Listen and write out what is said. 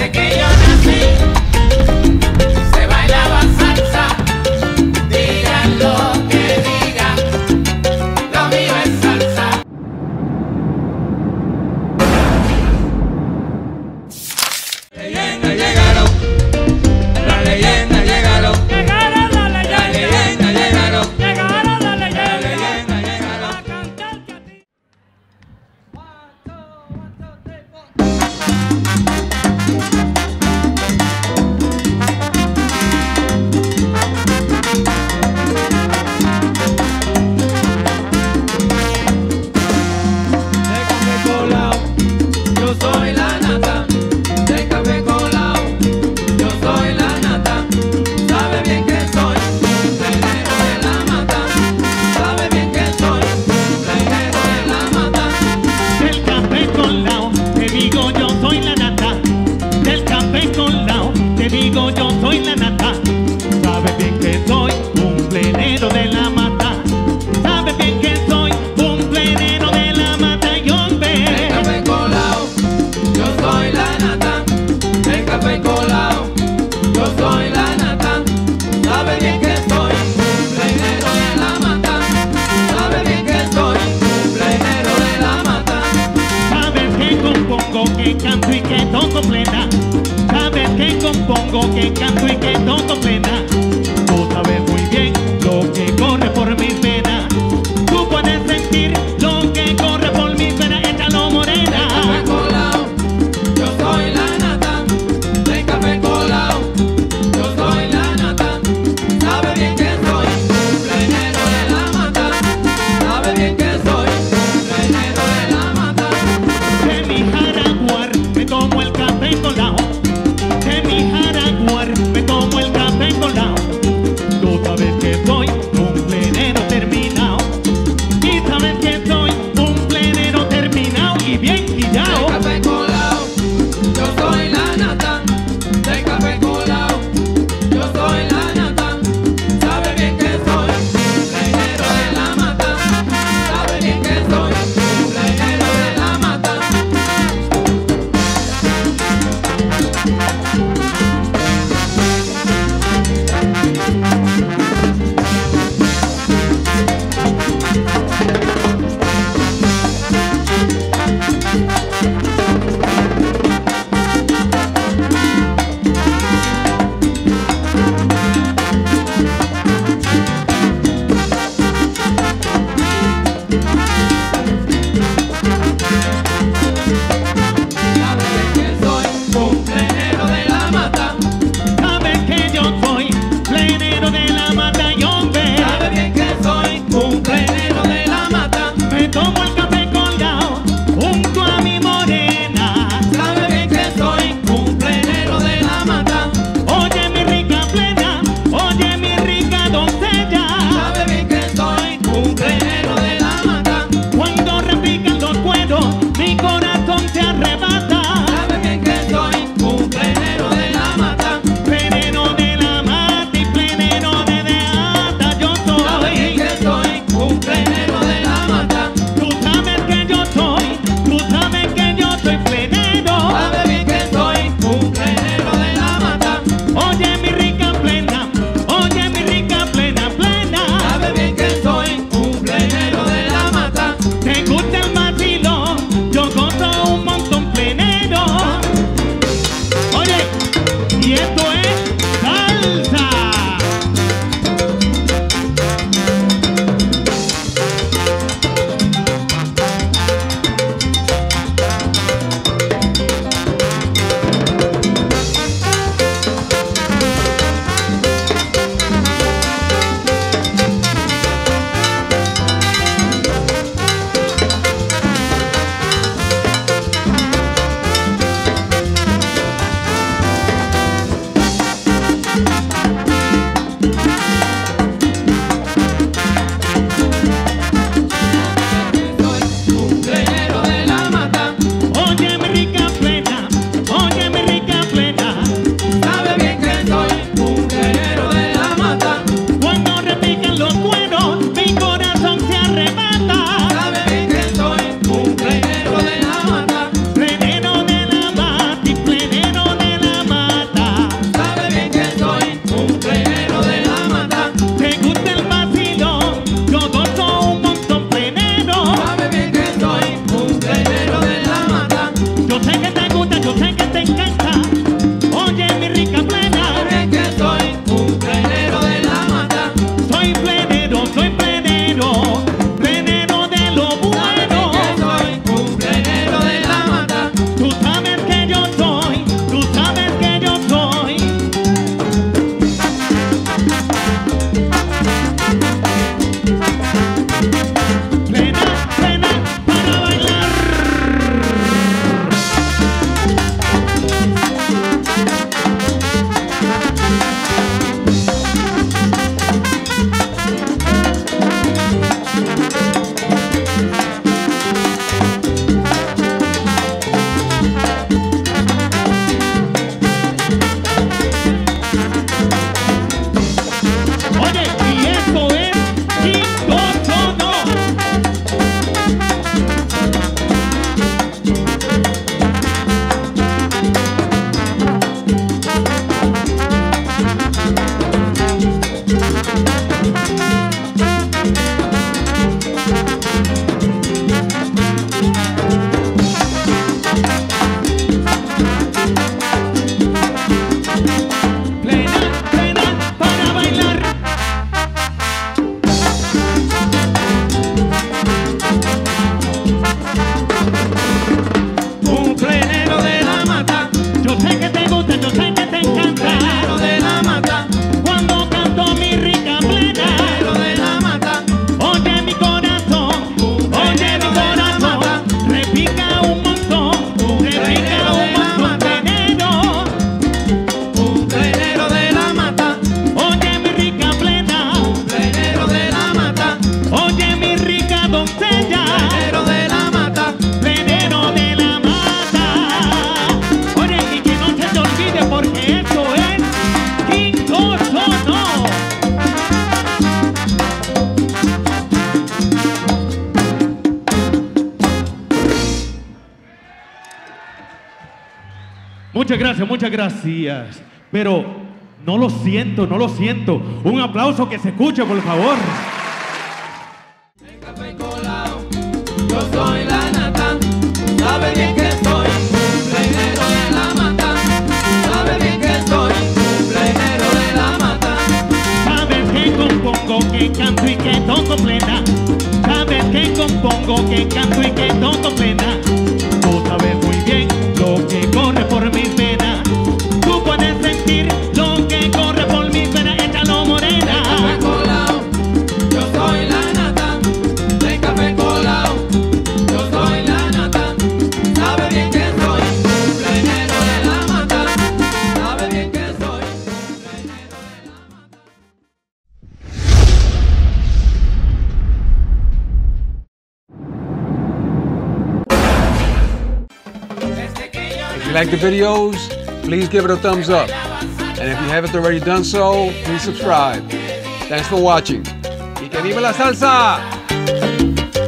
Que canto y que toco plena. Tú sabes muy bien lo que corre por mis venas. Tú puedes sentir lo que corre por mis venas. Échalo, morena. Del café colao, yo soy la nata. Del café colao, yo soy la nata. Sabe bien que soy cumpleañero de la mata. Sabe bien que soy cumpleañero de la mata. De mi jaraguar me tomo el café colao. De mi jaraguar me tomo el café colao. Tú sabes que soy un plenero terminado. Y sabes que soy un plenero terminado. Y bien pillado. Del café colao, yo soy la nata. Del café colao, yo soy la nata. Sabe bien que soy cumpleañero de la mata. Sabe bien que soy cumpleañero de la mata. Muchas gracias. Pero no lo siento. Un aplauso que se escuche, por favor. En café colado, yo soy la nata. Sabe bien que soy cumpleañero de la mata. Sabe bien que soy cumpleañero de la mata. Sabes que compongo, que canto y que toco plena. Sabes que compongo, que canto y que toco plena. Tú sabes muy bien lo que corre por mis venas. Tú puedes sentir lo que corre por mis venas. Échalo, morena. Café colado, yo soy la nata. De café colado, yo soy la nata. Sabe bien que soy cumpleañero de la mata. Sabe bien que soy cumpleañero de la mata. If you like the videos, please give it a thumbs up. And if you haven't already done so, please subscribe. Thanks for watching. ¡Y que viva la salsa!